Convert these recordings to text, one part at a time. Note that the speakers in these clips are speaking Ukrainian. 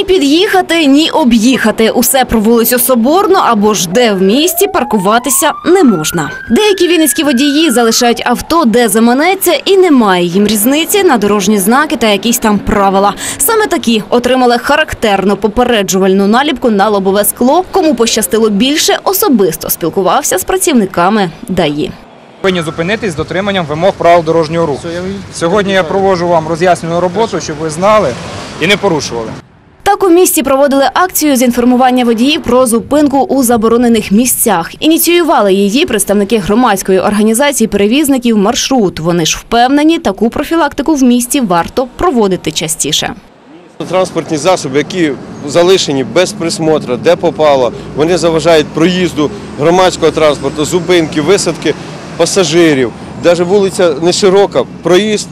Ні під'їхати, ні об'їхати. Усе про вулицю Соборну або ж де в місті паркуватися не можна. Деякі вінницькі водії залишають авто, де заманеться, і немає їм різниці на дорожні знаки та якісь там правила. Саме такі отримали характерну попереджувальну наліпку на лобове скло. Кому пощастило більше, особисто спілкувався з працівниками ДАІ. Повинні зупинитись з дотриманням вимог правил дорожнього руху. Сьогодні я проводжу вам роз'яснювальну роботу, щоб ви знали і не порушували. Так у місті проводили акцію з інформування водіїв про зупинку у заборонених місцях. Ініціювали її представники громадської організації перевізників «Маршрут». Вони ж впевнені, таку профілактику в місті варто проводити частіше. Транспортні засоби, які залишені без присмотру, де попало, вони заважають проїзду громадського транспорту, зупинки, висадки пасажирів. Навіть вулиця не широка, проїзд,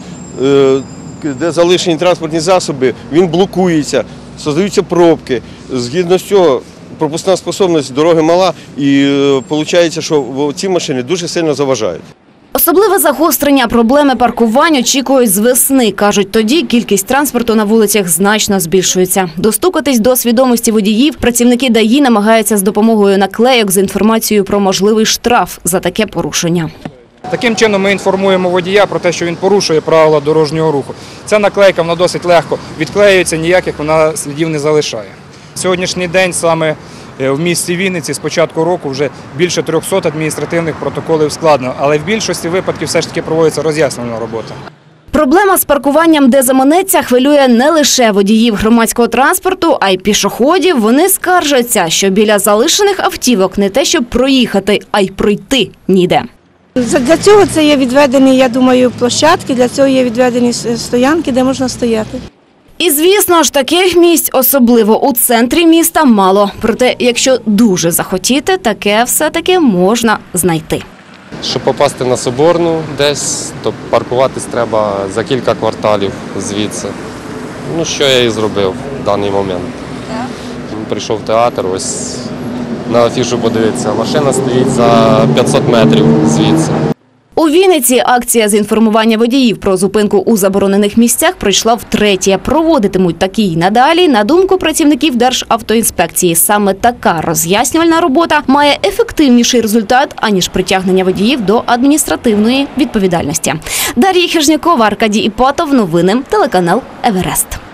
де залишені транспортні засоби, він блокується, створюються пробки. Згідно з цього, пропускна спроможність дороги мала і виходить, що ці машини дуже сильно заважають. Особливе загострення проблеми паркувань очікують з весни. Кажуть, тоді кількість транспорту на вулицях значно збільшується. Достукатись до свідомості водіїв працівники ДАІ намагаються з допомогою наклейок з інформацією про можливий штраф за таке порушення. Таким чином ми інформуємо водія про те, що він порушує правила дорожнього руху. Ця наклейка вона досить легко відклеюється, ніяких вона слідів не залишає. Сьогоднішній день саме в місті Вінниці з початку року вже більше 300 адміністративних протоколів складено, але в більшості випадків все ж таки проводиться роз'яснювальна робота. Проблема з паркуванням, де заманеться, хвилює не лише водіїв громадського транспорту, а й пішоходів. Вони скаржаться, що біля залишених автівок не те, щоб проїхати, а й пройти ніде. Для цього це є відведені, я думаю, площадки, для цього є відведені стоянки, де можна стояти. І, звісно ж, таких місць, особливо у центрі міста, мало. Проте, якщо дуже захотіти, таке все-таки можна знайти. Щоб попасти на Соборну десь, то паркуватись треба за кілька кварталів звідси. Ну, що я і зробив в даний момент. Прийшов в театр, ось на афішу подивитися. Машина стоїть за 500 метрів звідси. У Вінниці акція з інформування водіїв про зупинку у заборонених місцях пройшла втретє. Проводитимуть такі й надалі. На думку працівників Державтоінспекції, саме така роз'яснювальна робота має ефективніший результат, аніж притягнення водіїв до адміністративної відповідальності. Дар'я Хижнякова, Аркадій Іпатов. Новини. Телеканал «Еверест».